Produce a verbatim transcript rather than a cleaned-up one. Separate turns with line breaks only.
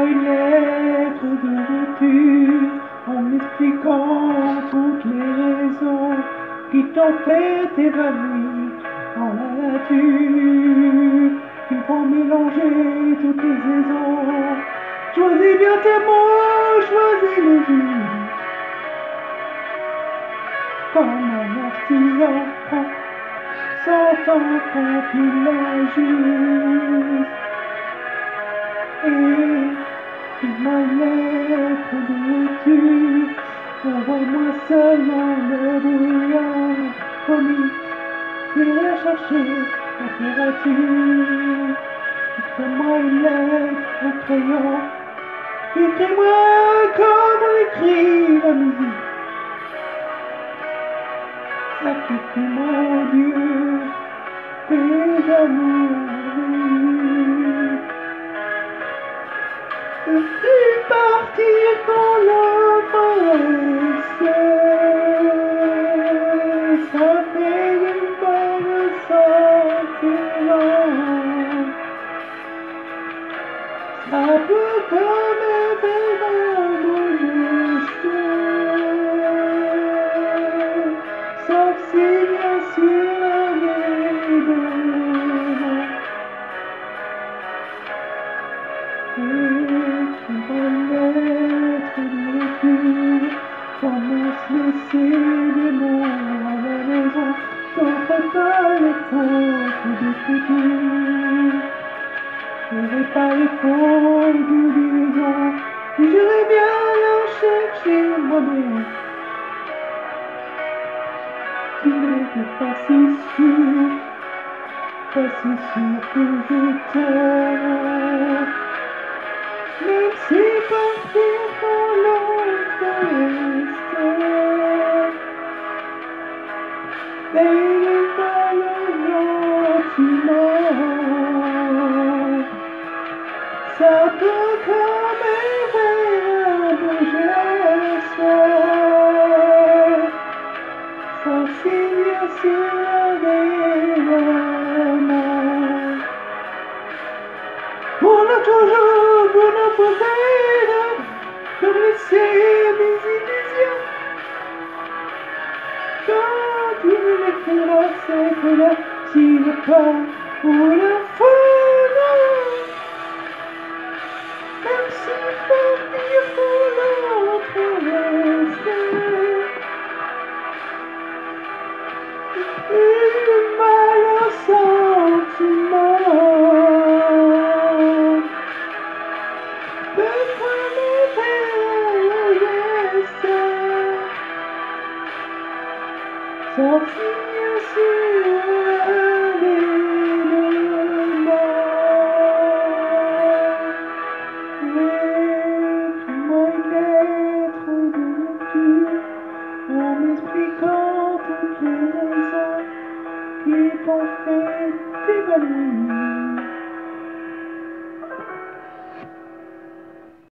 une lettre de rupture en m'expliquant toutes les raisons qui t'ont fait évanouir dans la nature, qui me font mélanger toutes les saisons. Choisis bien tes mots, choisis les justes, comme un artisan prend son temps quand il l'ajuste. Et fais-moi une lettre de rupture, envoie-moi seulement le brouillard. Promis, j'irai chercher la littérature. Fais-moi une lettre au crayon, écris-moi comme on écrit la musique. Sacrifie mon Dieu, tes amours. Et partir quand l'autre reste, ça fait une bonne sentiment. Ça peut comme être un beau geste, sauf si bien sûr un des deux. Et qui va l'être de retour, comment se laisser des mots à la maison, t'offre pas les fautes du futur. J'irai pas les fautes du liaison, j'irai bien la chercher moi-même. Tu n'étais pas si sûr, pas si sûr que je t'aime. Même si partir quand l'autre reste, n'ayez pas le sentiment. Ça peut comme être un beau geste, sans signe sur les mains. Pour le toujours, pour nos poser, comme laisser mes illusions. Quand tu l'écriras, c'est que là, s'il n'est pas pour la folie. Même si partir pour l'autre reste, une mal au sentiment. Peut promettre un geste, sans signe sur